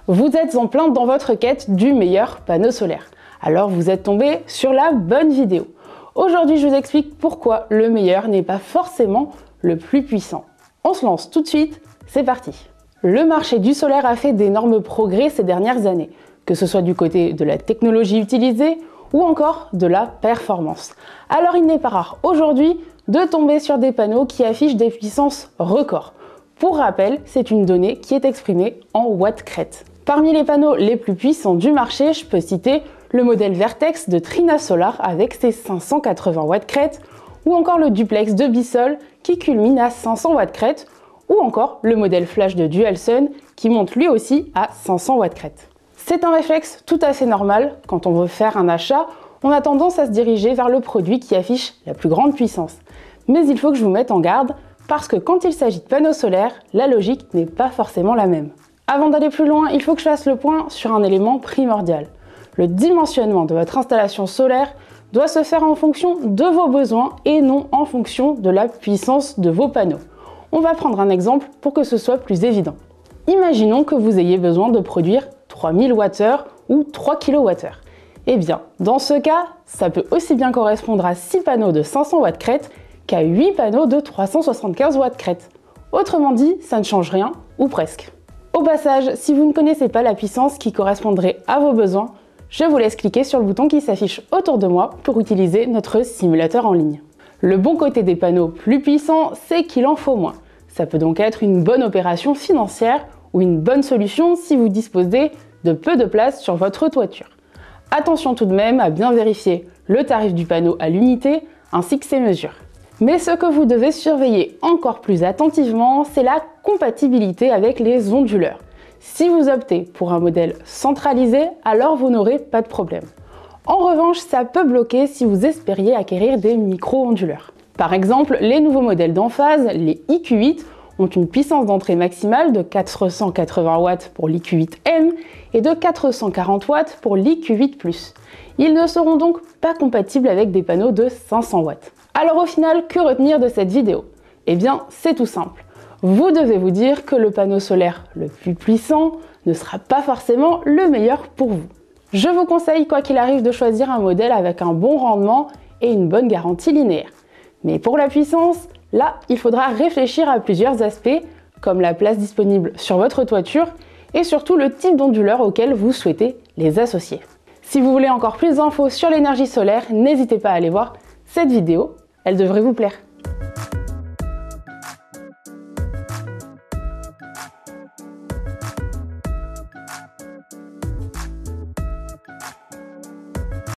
Vous êtes en plein dans votre quête du meilleur panneau solaire. Alors vous êtes tombé sur la bonne vidéo. Aujourd'hui, je vous explique pourquoi le meilleur n'est pas forcément le plus puissant. On se lance tout de suite, c'est parti. Le marché du solaire a fait d'énormes progrès ces dernières années, que ce soit du côté de la technologie utilisée ou encore de la performance. Alors il n'est pas rare aujourd'hui de tomber sur des panneaux qui affichent des puissances records. Pour rappel, c'est une donnée qui est exprimée en watts crête. Parmi les panneaux les plus puissants du marché, je peux citer le modèle Vertex de Trina Solar avec ses 580 watts crête, ou encore le duplex de Bissol qui culmine à 500 watts crête, ou encore le modèle Flash de Dualsun qui monte lui aussi à 500 watts crête. C'est un réflexe tout à fait normal, quand on veut faire un achat, on a tendance à se diriger vers le produit qui affiche la plus grande puissance. Mais il faut que je vous mette en garde, parce que quand il s'agit de panneaux solaires, la logique n'est pas forcément la même. Avant d'aller plus loin, il faut que je fasse le point sur un élément primordial. Le dimensionnement de votre installation solaire doit se faire en fonction de vos besoins et non en fonction de la puissance de vos panneaux. On va prendre un exemple pour que ce soit plus évident. Imaginons que vous ayez besoin de produire 3000 Wh ou 3 kWh. Eh bien, dans ce cas, ça peut aussi bien correspondre à 6 panneaux de 500 watts crête qu'à 8 panneaux de 375 watts crête. Autrement dit, ça ne change rien, ou presque. Au passage, si vous ne connaissez pas la puissance qui correspondrait à vos besoins, je vous laisse cliquer sur le bouton qui s'affiche autour de moi pour utiliser notre simulateur en ligne. Le bon côté des panneaux plus puissants, c'est qu'il en faut moins. Ça peut donc être une bonne opération financière ou une bonne solution si vous disposez de peu de place sur votre toiture. Attention tout de même à bien vérifier le tarif du panneau à l'unité ainsi que ses mesures. Mais ce que vous devez surveiller encore plus attentivement, c'est la compatibilité avec les onduleurs. Si vous optez pour un modèle centralisé, alors vous n'aurez pas de problème. En revanche, ça peut bloquer si vous espériez acquérir des micro-onduleurs. Par exemple, les nouveaux modèles d'Enphase, les IQ8, ont une puissance d'entrée maximale de 480 watts pour l'IQ8M et de 440 watts pour l'IQ8+. Ils ne seront donc pas compatibles avec des panneaux de 500 watts. Alors au final, que retenir de cette vidéo? Eh bien, c'est tout simple. Vous devez vous dire que le panneau solaire le plus puissant ne sera pas forcément le meilleur pour vous. Je vous conseille, quoi qu'il arrive, de choisir un modèle avec un bon rendement et une bonne garantie linéaire. Mais pour la puissance, là, il faudra réfléchir à plusieurs aspects, comme la place disponible sur votre toiture et surtout le type d'onduleur auquel vous souhaitez les associer. Si vous voulez encore plus d'infos sur l'énergie solaire, n'hésitez pas à aller voir cette vidéo, elle devrait vous plaire.